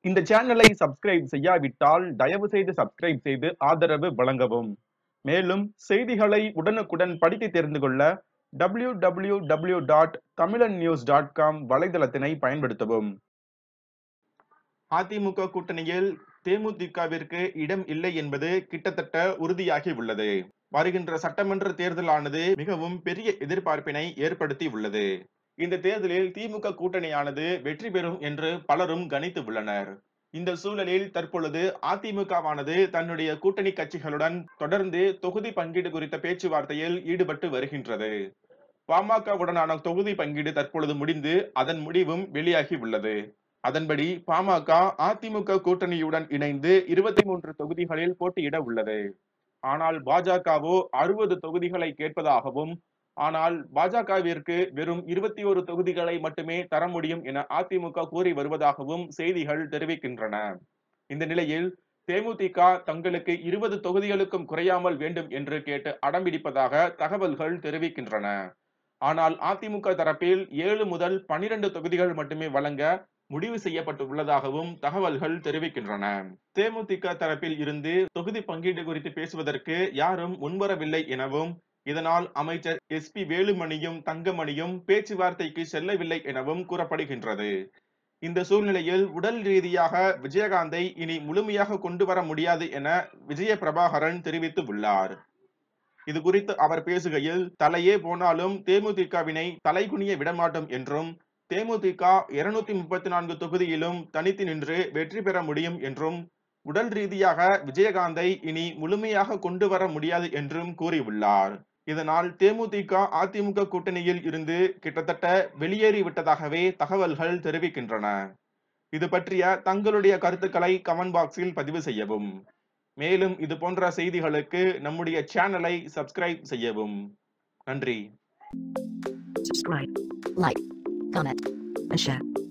இந்த சேனலை சப்ஸ்கிரைப் செய்யாவிட்டால் தயவு செய்து சப்ஸ்கிரைப் செய்து ஆதரவு வழங்கவும். மேலும் செய்திகளை உடனுக்குடன் படித்து தெரிந்து கொள்ள www.tamilannews.com வலைதளத்தினை பயன்படுத்தவும். அதிமுக கூட்டணியில் தேமுதிகவிற்கு இடம் இல்லை என்பது கிட்டத்தட்ட உறுதியாகி உள்ளது. வருகின்ற சட்டமன்ற தேர்தலானது மிகவும் பெரிய எதிர்பார்ப்பினை ஏற்படுத்தி உள்ளது. இந்த தேர்தலில் திமுக கூட்டணியானது வெற்றி பெறும் என்று பலரும் கணித்து உள்ளனர். இந்த சூழலில் தற்பொழுது அதிமுகவானது தன்னுடைய கூட்டணி கட்சிகளுடன் தொடர்ந்து தொகுதி பங்கீடு குறித்த பேச்சுவார்த்தையில் ஈடுபட்டு வருகின்றது. பாமகவுடனான தொகுதி பங்கீடு தற்பொழுது முடிந்து அதன் முடிவும் வெளியாகி உள்ளது. அதன்படி பாமக அதிமுக கூட்டணியுடன் இணைந்து 23 தொகுதிகளில் போட்டியிட உள்ளது. ஆனால் பாஜகவோ 60 தொகுதிகளை கேட்பதாகவும், ஆனால் பாஜகவிற்கு வெறும் 21 தொகுதிகளை மட்டுமே தர முடியும் என அதிமுக கூறி வருவதாகவும் செய்திகள் தெரிவிக்கின்றன. இந்த நிலையில் தேமுதிக தங்களுக்கு 20 தொகுதிகளுக்கும் குறையாமல் வேண்டும் என்று கேட்டு அடம்பிடிப்பதாக தகவல்கள் தெரிவிக்கின்றன. ஆனால் அதிமுக தரப்பில் 7 முதல் 12 தொகுதிகள் மட்டுமே வழங்க முடிவு செய்யப்பட்டு உள்ளதாகவும் தகவல்கள் தெரிவிக்கின்றன. தேமுதிக தரப்பில் இருந்து தொகுதி பங்கீடு குறித்து பேசுவதற்கு யாரும் முன்வரவில்லை எனவும், இதனால் அமைச்சர் SP வேலுமணியும் தங்கமணியும் பேச்சுவார்த்தைக்கு செல்லவில்லை எனவும் கூறப்படுகின்றது. இந்த சூழ்நிலையில் உடல் ரீதியாக விஜயகாந்தை இனி முழுமையாக கொண்டு வர முடியாது என விஜய பிரபாகரன் தெரிவித்து உள்ளார். இது குறித்து அவர் பேசுகையில், தலையே போனாலும் தேமுதிகவினை தலைகுனிய விடமாட்டோம் என்றும், தேமுதிக 234 தொகுதியிலும் தனித்து நின்று வெற்றி பெற முடியும் என்றும், உடல் ரீதியாக விஜயகாந்தை இனி முழுமையாக கொண்டு வர முடியாது என்றும் கூறியுள்ளார். இதனால் தேமுதிக அதிமுக கூட்டணியில் இருந்து கிட்டத்தட்ட வெளியேறிவிட்டதாகவே தகவல்கள் தெரிவிக்கின்றன. இது பற்றிய தங்களுடைய கருத்துக்களை கமெண்ட் பாக்ஸில் பதிவு செய்யவும். மேலும் இது போன்ற செய்திகளுக்கு நம்முடைய சேனலை சப்ஸ்கிரைப் செய்யவும். நன்றி. Subscribe, like, comment, and share.